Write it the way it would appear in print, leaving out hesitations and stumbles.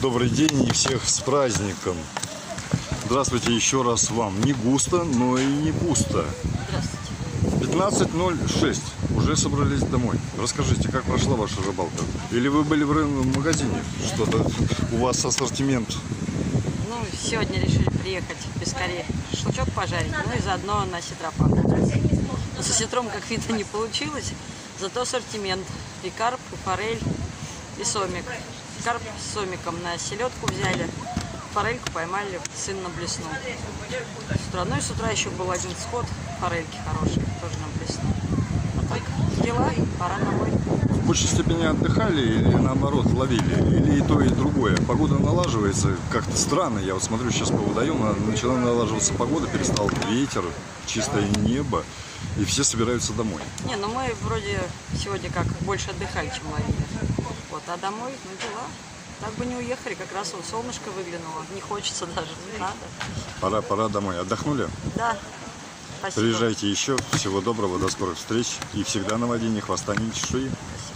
Добрый день и всех с праздником. Здравствуйте еще раз вам. Не густо, но и не пусто. Здравствуйте. 15:06. Уже собрались домой. Расскажите, как прошла ваша рыбалка? Или вы были в магазине? Что-то у вас ассортимент? Ну, сегодня решили приехать в Пескаре, шашлычок пожарить, ну и заодно на сетра поохотиться. Но со сетром, как видно, не получилось, зато ассортимент. И карп, и форель, и сомик. Карп с сомиком на селедку взяли, форельку поймали, сын на блесну. Ну и с утра еще был один сход, форельки хорошие, тоже на блесну. А так, дела, пора домой. В большей степени отдыхали или наоборот ловили? Или и то, и другое? Погода налаживается как-то странно. Я вот смотрю сейчас по водоему, начала налаживаться погода, перестал ветер, чистое небо, и все собираются домой. Не, ну мы вроде сегодня как больше отдыхали, чем ловили. Вот, а домой, ну дела. Так бы не уехали, как раз вот солнышко выглянуло. Не хочется даже, не надо. Пора домой. Отдохнули? Да. Спасибо. Приезжайте еще. Всего доброго, до скорых встреч. И всегда на воде, ни хвоста, ни чешуи. Спасибо.